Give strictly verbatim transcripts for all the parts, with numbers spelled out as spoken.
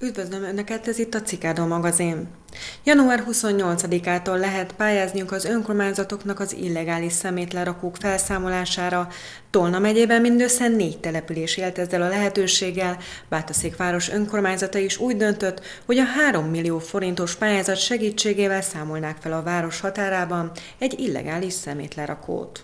Üdvözlöm Önöket, ez itt a Cicádó magazin. január huszonnyolcadikától lehet pályázniuk az önkormányzatoknak az illegális szemétlerakók felszámolására. Tolna megyében mindössze négy település élt ezzel a lehetőséggel. Bátaszék város önkormányzata is úgy döntött, hogy a három millió forintos pályázat segítségével számolnák fel a város határában egy illegális szemétlerakót.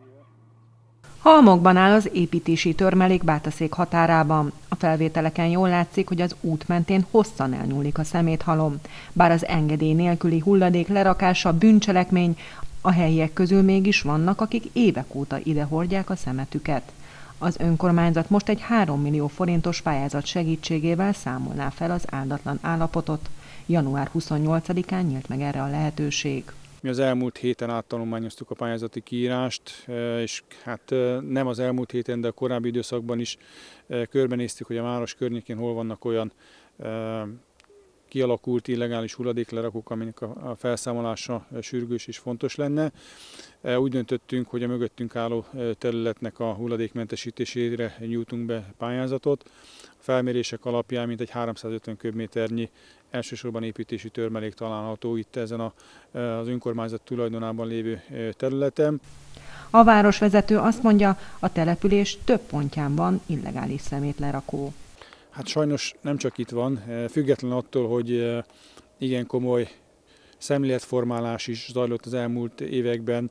Halmokban áll az építési törmelék Bátaszék határában. A felvételeken jól látszik, hogy az út mentén hosszan elnyúlik a szeméthalom. Bár az engedély nélküli hulladék lerakása bűncselekmény, a helyiek közül mégis vannak, akik évek óta ide hordják a szemetüket. Az önkormányzat most egy három millió forintos pályázat segítségével számolná fel az áldatlan állapotot. január huszonnyolcadikán nyílt meg erre a lehetőség. Mi az elmúlt héten áttanulmányoztuk a pályázati kiírást, és hát nem az elmúlt héten, de a korábbi időszakban is körbenéztük, hogy a város környékén hol vannak olyan kialakult illegális hulladéklerakók, aminek a felszámolása sürgős és fontos lenne. Úgy döntöttünk, hogy a mögöttünk álló területnek a hulladékmentesítésére nyújtunk be pályázatot. A felmérések alapján mintegy háromszázötven köbméternyi elsősorban építési törmelék található itt ezen a, az önkormányzat tulajdonában lévő területen. A városvezető azt mondja, a település több pontján van illegális szemétlerakó. Hát sajnos nem csak itt van, független attól, hogy igen komoly szemléletformálás is zajlott az elmúlt években,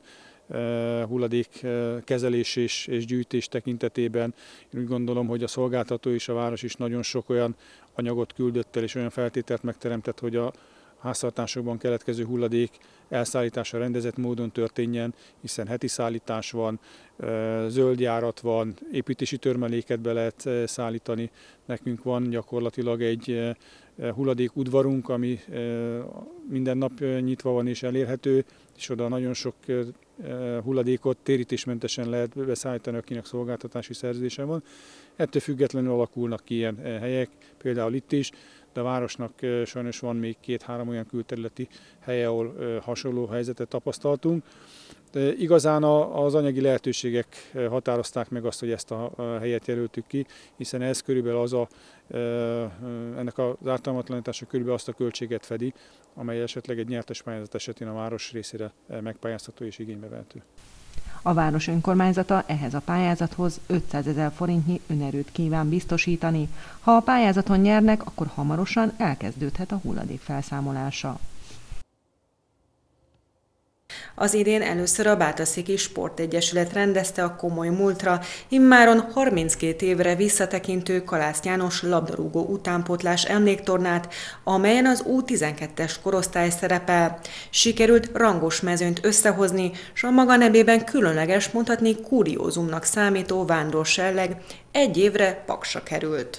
hulladékkezelés és, és gyűjtés tekintetében. Én úgy gondolom, hogy a szolgáltató és a város is nagyon sok olyan anyagot küldött el, és olyan feltételt megteremtett, hogy a háztartásokban keletkező hulladék elszállítása rendezett módon történjen, hiszen heti szállítás van, zöldjárat van, építési törmeléket be lehet szállítani. Nekünk van gyakorlatilag egy hulladékudvarunk, ami minden nap nyitva van és elérhető, és oda nagyon sok hulladékot térítésmentesen lehet beszállítani, akinek szolgáltatási szerződése van. Ettől függetlenül alakulnak ki ilyen helyek, például itt is, de a városnak sajnos van még két-három olyan külterületi helye, ahol hasonló helyzetet tapasztaltunk. De igazán az anyagi lehetőségek határozták meg azt, hogy ezt a helyet jelöltük ki, hiszen ez körülbelül az a, ennek az ártalmatlanítása körülbelül azt a költséget fedi, amely esetleg egy nyertes pályázat esetén a város részére megpályáztató és igénybe vehető. A város önkormányzata ehhez a pályázathoz ötszázezer forintnyi önerőt kíván biztosítani. Ha a pályázaton nyernek, akkor hamarosan elkezdődhet a hulladék felszámolása. Az idén először a Bátaszéki Sportegyesület rendezte a Komoly múltra, immáron harminckét évre visszatekintő Kalász János labdarúgó utánpótlás emléktornát, amelyen az U tizenkettes korosztály szerepel. Sikerült rangos mezőnyt összehozni, s a maga nevében különleges, mondhatni kuriózumnak számító vándorselleg egy évre Paksra került.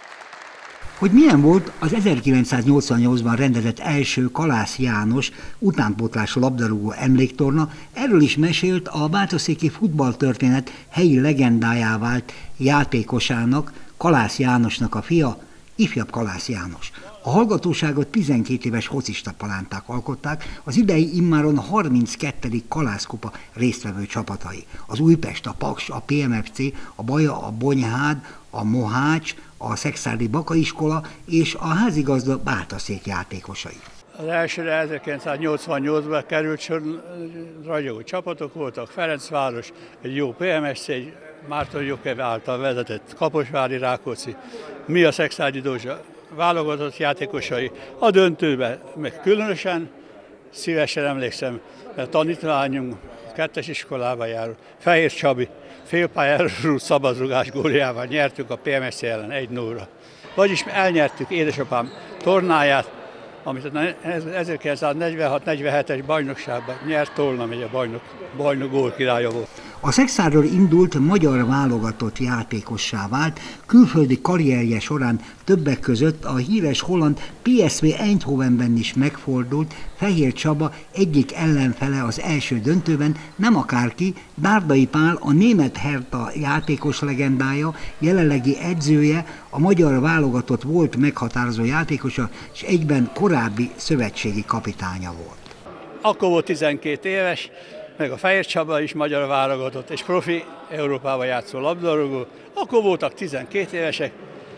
Hogy milyen volt az ezerkilencszáznyolcvannyolcban rendezett első Kalász János utánpótlású labdarúgó emléktorna, erről is mesélt a bátaszéki futballtörténet helyi legendájá vált játékosának, Kalász Jánosnak a fia, ifjabb Kalász János. A hallgatóságot tizenkét éves focista palánták alkották, az idei immáron harminckettedik Kalászkupa résztvevő csapatai. Az Újpest, a Paks, a pé em ef cé, a Baja, a Bonyhád, a Mohács, a Szekszárdi Bakaiskola és a házigazda Bátaszék játékosai. Az elsőre ezerkilencszáznyolcvannyolcban került sor, ragyogó csapatok voltak, Ferencváros, egy jó pé em es cé, egy Márton Jókev által vezetett Kaposvári Rákóczi, mi a Szekszárdi Dózsa válogatott játékosai. A döntőben meg különösen szívesen emlékszem, mert tanítványunk kettes iskolába jár, Fehér Csabi, félpályáról szabadrugás góljával nyertük a pé em es cé ellen egy nullra. Vagyis elnyertük édesapám tornáját, amit ezerkilencszáznegyvenhat negyvenhetes bajnokságban nyert, Tolna megye bajnok, bajnok gólkirálya volt. A Szekszárról indult magyar válogatott játékossá vált, külföldi karrierje során többek között a híres holland pé es vé Eindhovenben is megfordult. Fehér Csaba egyik ellenfele az első döntőben, nem akárki, Dárdai Pál, a német Hertha játékos legendája, jelenlegi edzője, a magyar válogatott volt meghatározó játékosa, és egyben korábbi szövetségi kapitánya volt. Akkor volt tizenkét éves, meg a Fehér Csaba is magyar válogatott, és profi Európában játszó labdarúgó. Akkor voltak tizenkét évesek,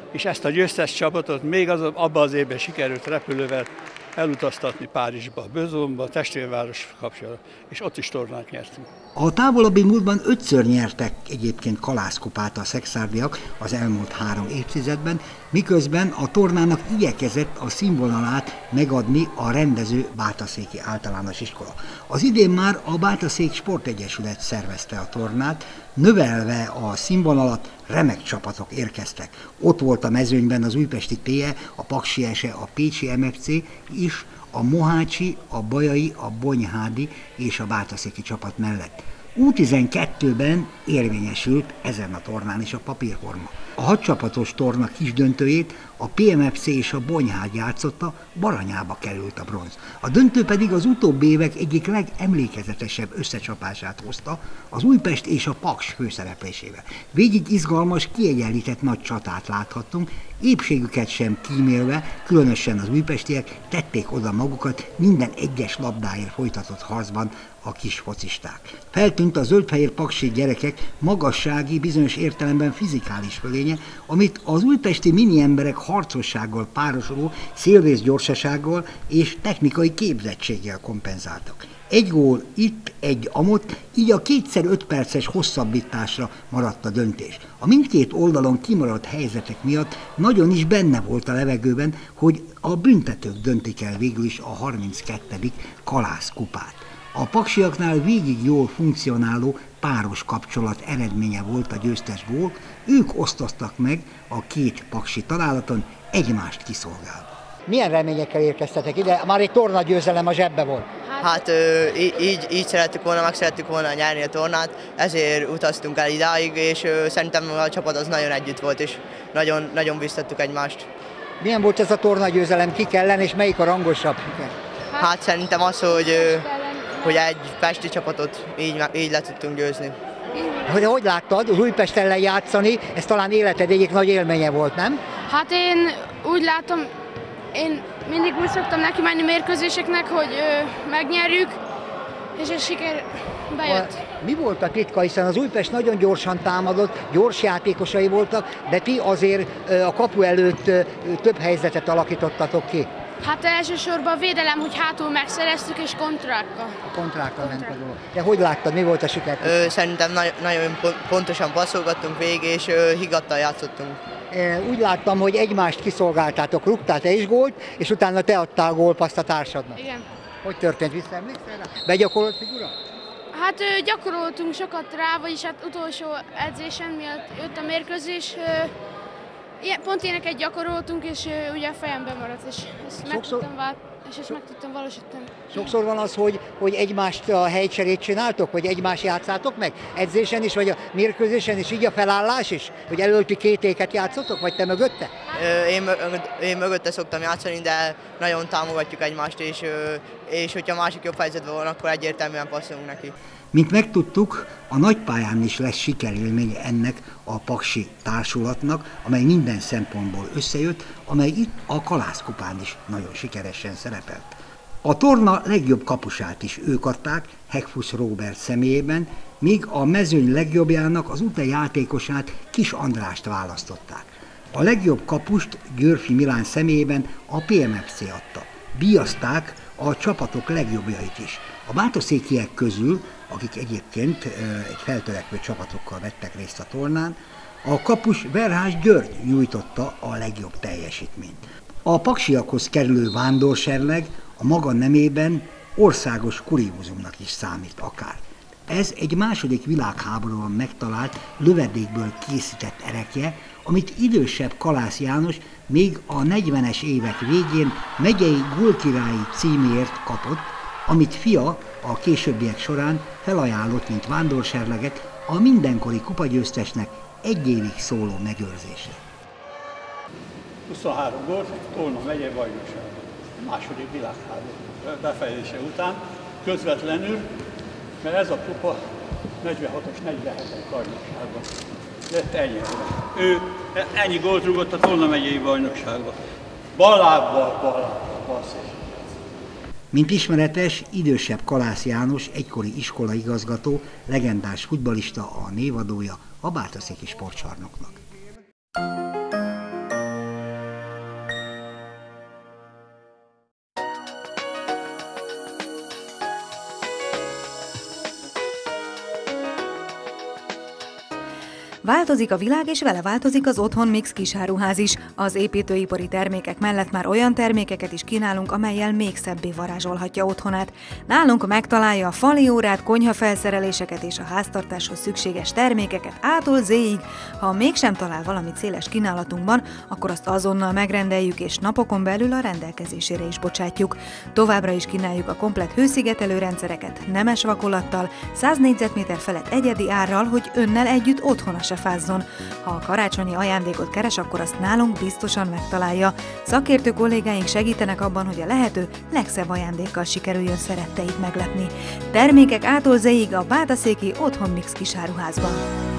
és ezt a győztes csapatot még az, abban az évben sikerült repülővel elutaztatni Párizsba, Besançonba, testvérváros kapcsolatban, és ott is tornát nyertünk. A távolabbi múltban ötször nyertek egyébként kalászkupát a szekszárdiak az elmúlt három évtizedben, miközben a tornának igyekezett a színvonalát megadni a rendező Bátaszéki Általános Iskola. Az idén már a Bátaszék Sportegyesület szervezte a tornát, növelve a színvonalat, remek csapatok érkeztek. Ott volt a mezőnyben az újpesti té e, a Paksi es e, a pécsi em ef cé is, a mohácsi, a bajai, a bonyhádi és a bátaszéki csapat mellett. U tizenkettőben érvényesült ezen a tornán is a papírforma. A hatcsapatos torna kisdöntőjét a pé em ef cé és a Bonyhád játszotta, Baranyába került a bronz. A döntő pedig az utóbbi évek egyik legemlékezetesebb összecsapását hozta, az Újpest és a Paks főszereplésével. Végig izgalmas, kiegyenlített nagy csatát láthattunk, épségüket sem kímélve, különösen az újpestiek tették oda magukat minden egyes labdáért folytatott harcban a kis focisták. Feltűnt a zöldfehér paksi gyerekek magassági, bizonyos értelemben fizikális fölénye, amit az újpesti mini emberek harcossággal párosuló szélvész gyorsasággal és technikai képzettséggel kompenzáltak. Egy gól itt, egy amott, így a kétszer öt perces hosszabbításra maradt a döntés. A mindkét oldalon kimaradt helyzetek miatt nagyon is benne volt a levegőben, hogy a büntetők döntik el végül is a harminckettedik kalászkupát. A paksiaknál végig jól funkcionáló páros kapcsolat eredménye volt a győztes gól, ők osztoztak meg a két paksi találaton, egymást kiszolgálva. Milyen reményekkel érkeztetek ide? Már egy tornagyőzelem a zsebbe volt. Hát ö, így, így szerettük volna, meg szerettük volna nyerni a tornát, ezért utaztunk el idáig, és ö, szerintem a csapat az nagyon együtt volt, és nagyon, nagyon biztattuk egymást. Milyen volt ez a tornagyőzelem, kik ellen, és melyik a rangosabb? Hát szerintem az, hogy, ö, hogy egy pesti csapatot így, így le tudtunk győzni. Hogy, hogy láttad, az Újpest ellen játszani, ez talán életed egyik nagy élménye volt, nem? Hát én úgy látom, én mindig úgy szoktam neki menni mérkőzéseknek, hogy ö, megnyerjük, és a siker bejött. Mi volt a titka, hiszen az Újpest nagyon gyorsan támadott, gyors játékosai voltak, de ti azért a kapu előtt több helyzetet alakítottatok ki. Hát elsősorban a védelem, hogy hátul megszereztük, és kontrákkal. Kontrákkal ment a dolog. De hogy láttad, mi volt a siker? Ö, szerintem na- nagyon pontosan passzolgattunk végig, és ö, higgadtan játszottunk. Úgy láttam, hogy egymást kiszolgáltátok, rúgtál te is gólt, és utána te adtál gólpaszt a társadnak. Igen. Hogy történt, visszaemlékszel rá? Begyakorolt figura? Hát ö, gyakoroltunk sokat rá, vagyis hát utolsó edzésen, miatt jött a mérkőzés, ö, ilyen, pont ilyeneket gyakoroltunk, és ö, ugye a fejemben maradt, és ezt meg Sokszor... tudtam vált, és ezt meg tudtam valósítani. Sokszor van az, hogy, hogy egymást a helycserét csináltok, vagy egymást játszátok meg? Edzésen is, vagy a mérkőzésen is, így a felállás is? Hogy előtti két éket játszotok, vagy te mögötte? Ö, én, én mögötte szoktam játszani, de nagyon támogatjuk egymást, és, ö, és hogyha másik jobb helyzetben van, akkor egyértelműen passzolunk neki. Mint megtudtuk, a nagypályán is lesz sikerélménye ennek a paksi társulatnak, amely minden szempontból összejött, amely itt a kalászkupán is nagyon sikeresen szerepelt. A torna legjobb kapusát is ők adták, Hegfuss Róbert személyében, míg a mezőny legjobbjának az UTE játékosát, Kis Andrást választották. A legjobb kapust Györfi Milán személyében a pé em ef cé adta. Díjazták a csapatok legjobbjait is. A bátaszékiek közül, akik egyébként egy feltörekvő csapatokkal vettek részt a tornán, a kapus Verhás György nyújtotta a legjobb teljesítményt. A paksiakhoz kerülő vándorserleg a maga nemében országos kuriózumnak is számít akár. Ez egy második világháborúban megtalált lövedékből készített erekje, amit idősebb Kalász János még a negyvenes évek végén megyei gólkirályi címért kapott, amit fia a későbbiek során felajánlott, mint vándorserleget a mindenkori kupagyőztesnek egy évig szóló megőrzésre. huszonhárom gólt Tolna megye bajnokságban. Második világháború befejezése után közvetlenül, mert ez a kupa negyvenhatos negyvenhetes bajnokságban lett ennyi. Ő ennyi gólt rúgott a Tolna megyei bajnokságban. Ballábbal, ballábbal, balszél. Mint ismeretes, idősebb Kalász János, egykori iskolaigazgató, legendás futballista, a névadója a Bátaszéki Sportcsarnoknak. Változik a világ, és vele változik az Otthon Mix kisáruház is. Az építőipari termékek mellett már olyan termékeket is kínálunk, amellyel még szebbé varázsolhatja otthonát. Nálunk megtalálja a faliórát, konyhafelszereléseket és a háztartáshoz szükséges termékeket ától zéig. Ha mégsem talál valamit széles kínálatunkban, akkor azt azonnal megrendeljük, és napokon belül a rendelkezésére is bocsátjuk. Továbbra is kínáljuk a komplett hőszigetelő rendszereket nemes vakolattal, száz négyzetméter felett egyedi árral, hogy önnel együtt otthona se fázzon. Ha a karácsonyi ajándékot keres, akkor azt nálunk biztosan megtalálja. Szakértő kollégáink segítenek abban, hogy a lehető legszebb ajándékkal sikerüljön szeretteit meglepni. Termékek ától zéig a Bátaszéki Otthon Mix kisáruházban.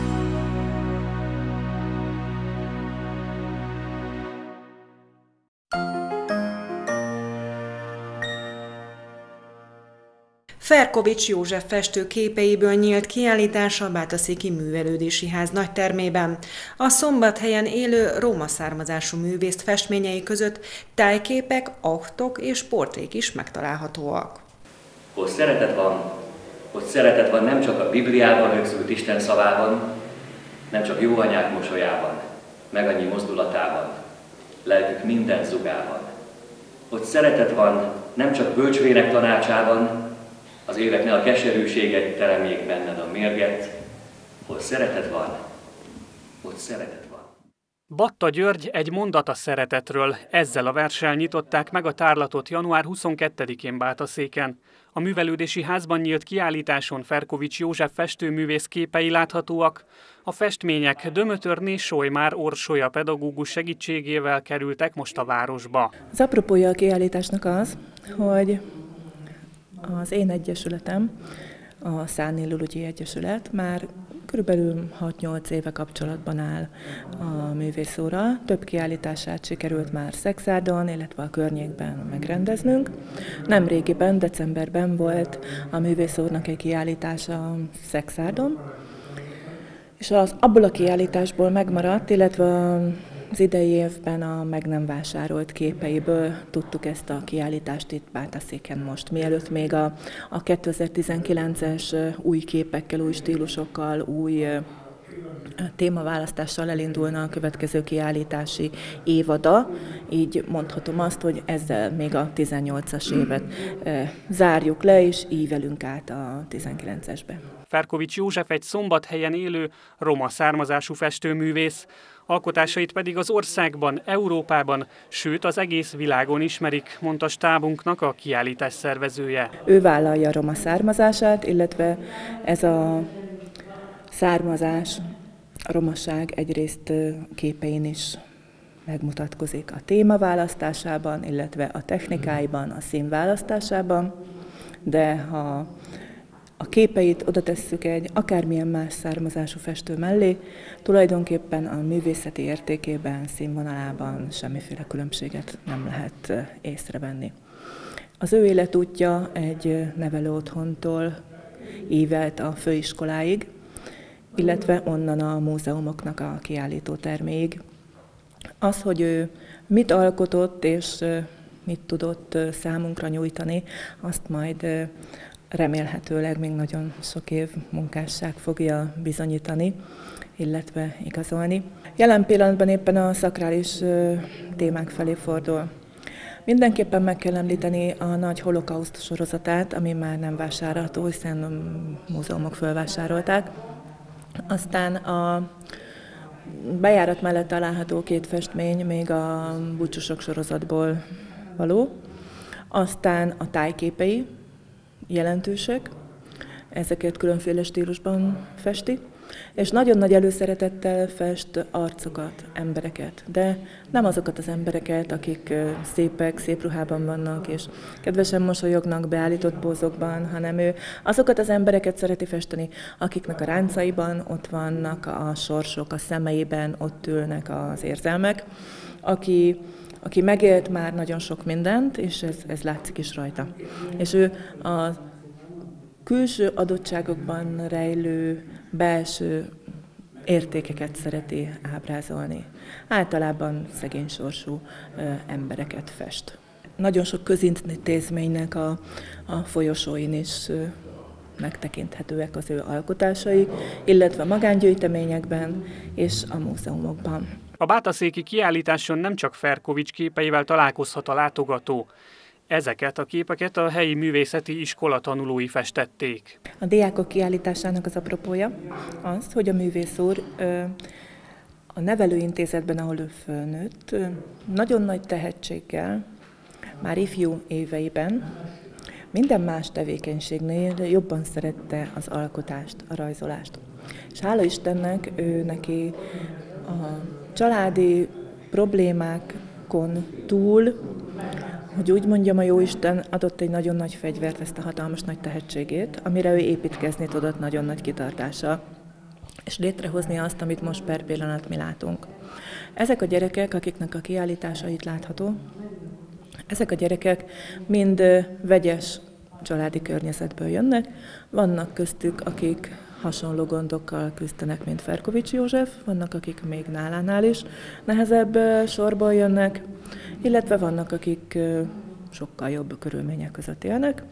Ferkovics József festő képeiből nyílt kiállítás a Bátaszéki Művelődési Ház nagytermében. A Szombathelyen élő roma származású művész festményei között tájképek, aktok és portrék is megtalálhatóak. Hol szeretet van, ott szeretet van nem csak a Bibliában rögzült Isten szavában, nem csak jó anyák mosolyában, meg annyi mozdulatában, lelkük minden zugában. Ott szeretet van nem csak bölcsvének tanácsában, az évek ne a keserűséget teremék benned a mérget, hol szeretet van, ott szeretet van. Batta György egy mondat a szeretetről. Ezzel a verssel nyitották meg a tárlatot január huszonkettedikén Bátaszéken. A Művelődési Házban nyílt kiállításon Ferkovics József festőművész képei láthatóak. A festmények Dömötörné Solymár Orsolya pedagógus segítségével kerültek most a városba. Az apropója a kiállításnak az, hogy az én egyesületem, a Szánni Lulugyi Egyesület már körülbelül hat-nyolc éve kapcsolatban áll a művészóra. Több kiállítását sikerült már Szexárdon, illetve a környékben megrendeznünk. Nemrégiben, decemberben volt a művészórnak egy kiállítása Szexárdon, és az, abból a kiállításból megmaradt, illetve az idei évben a meg nem vásárolt képeiből tudtuk ezt a kiállítást itt Bátaszéken most. Mielőtt még a, a kétezer-tizenkilences új képekkel, új stílusokkal, új témaválasztással elindulna a következő kiállítási évada, így mondhatom azt, hogy ezzel még a tizennyolcas évet zárjuk le, és ívelünk át a tizenkilencesbe. Ferkovics József egy Szombathelyen élő roma származású festőművész. Alkotásait pedig az országban, Európában, sőt az egész világon ismerik, mondta stábunknak a kiállítás szervezője. Ő vállalja a roma származását, illetve ez a származás, a romaság egyrészt képein is megmutatkozik a témaválasztásában, illetve a technikáiban, a színválasztásában, de ha a képeit oda tesszük egy akármilyen más származású festő mellé, tulajdonképpen a művészeti értékében, színvonalában semmiféle különbséget nem lehet észrevenni. Az ő életútja egy nevelőotthontól ívelt a főiskoláig, illetve onnan a múzeumoknak a kiállító terméig. Az, hogy ő mit alkotott és mit tudott számunkra nyújtani, azt majd remélhetőleg még nagyon sok év munkásság fogja bizonyítani, illetve igazolni. Jelen pillanatban éppen a szakrális témák felé fordul. Mindenképpen meg kell említeni a nagy holokauszt sorozatát, ami már nem vásárolható, hiszen a múzeumok fölvásárolták. Aztán a bejárat mellett található két festmény még a búcsúsok sorozatból való. Aztán a tájképei jelentősek, ezeket különféle stílusban festi, és nagyon nagy előszeretettel fest arcokat, embereket, de nem azokat az embereket, akik szépek, szép ruhában vannak, és kedvesen mosolyognak beállított pózokban, hanem ő azokat az embereket szereti festeni, akiknek a ráncaiban ott vannak a sorsok, a szemeiben ott ülnek az érzelmek, aki aki megélt már nagyon sok mindent, és ez, ez látszik is rajta. És ő a külső adottságokban rejlő belső értékeket szereti ábrázolni. Általában szegény sorsú ö, embereket fest. Nagyon sok közintézménynek a, a folyosóin is ö, megtekinthetőek az ő alkotásai, illetve magángyűjteményekben és a múzeumokban. A bátaszéki kiállításon nem csak Ferkovics képeivel találkozhat a látogató. Ezeket a képeket a helyi művészeti iskola tanulói festették. A diákok kiállításának az apropója az, hogy a művész úr a nevelőintézetben, ahol ő fölnőtt, nagyon nagy tehetséggel, már ifjú éveiben, minden más tevékenységnél jobban szerette az alkotást, a rajzolást. És hála Istennek ő neki a családi problémákon túl, hogy úgy mondjam, a Jóisten adott egy nagyon nagy fegyvert, ezt a hatalmas nagy tehetségét, amire ő építkezni tudott nagyon nagy kitartással, és létrehozni azt, amit most per pillanat mi látunk. Ezek a gyerekek, akiknek a kiállításait látható, ezek a gyerekek mind vegyes családi környezetből jönnek, vannak köztük, akik hasonló gondokkal küzdenek, mint Ferkovics József, vannak, akik még nálánál is nehezebb sorból jönnek, illetve vannak, akik sokkal jobb körülmények között élnek,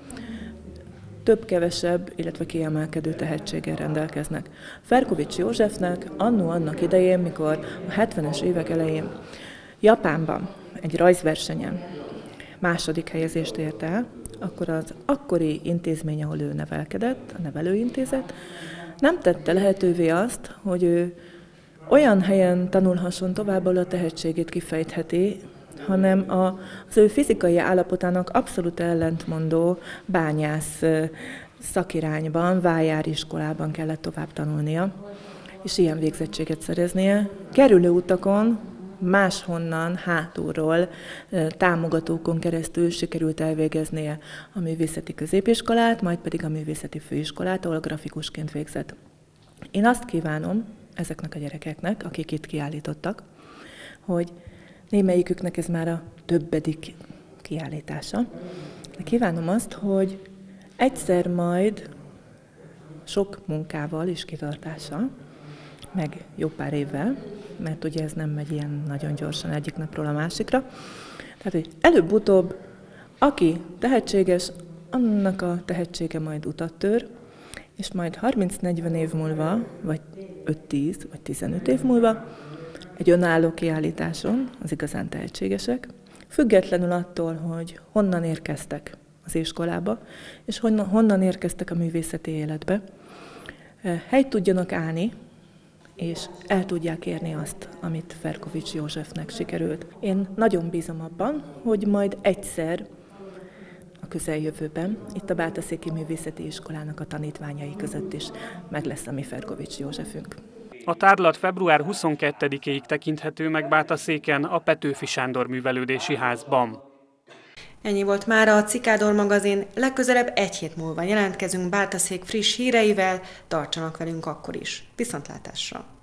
több-kevesebb, illetve kiemelkedő tehetséggel rendelkeznek. Ferkovics Józsefnek annó annak idején, mikor a hetvenes évek elején Japánban egy rajzversenyen második helyezést ért el, akkor az akkori intézmény, ahol ő nevelkedett, a nevelőintézet, nem tette lehetővé azt, hogy ő olyan helyen tanulhasson tovább, ahol a tehetségét kifejtheti, hanem az ő fizikai állapotának abszolút ellentmondó bányász szakirányban, vájáriskolában kellett tovább tanulnia, és ilyen végzettséget szereznie. Kerülő utakon, máshonnan, hátulról, támogatókon keresztül sikerült elvégeznie a művészeti középiskolát, majd pedig a művészeti főiskolát, ahol grafikusként végzett. Én azt kívánom ezeknek a gyerekeknek, akik itt kiállítottak, hogy némelyiküknek ez már a többedik kiállítása, de kívánom azt, hogy egyszer majd sok munkával és kitartással, meg jó pár évvel, mert ugye ez nem megy ilyen nagyon gyorsan egyik napról a másikra. Tehát, hogy előbb-utóbb, aki tehetséges, annak a tehetsége majd utat tör, és majd harminc-negyven év múlva, vagy öt-tíz, vagy tizenöt év múlva egy önálló kiállításon az igazán tehetségesek, függetlenül attól, hogy honnan érkeztek az iskolába, és honnan, honnan érkeztek a művészeti életbe, helyt tudjanak állni, és el tudják érni azt, amit Ferkovics Józsefnek sikerült. Én nagyon bízom abban, hogy majd egyszer a közeljövőben itt a Bátaszéki Művészeti Iskolának a tanítványai között is meg lesz a mi Ferkovics Józsefünk. A tárlat február huszonkettedikéig tekinthető meg Bátaszéken, a Petőfi Sándor Művelődési Házban. Ennyi volt mára a Cikádor magazin, legközelebb egy hét múlva jelentkezünk Bátaszék friss híreivel, tartsanak velünk akkor is. Viszontlátásra!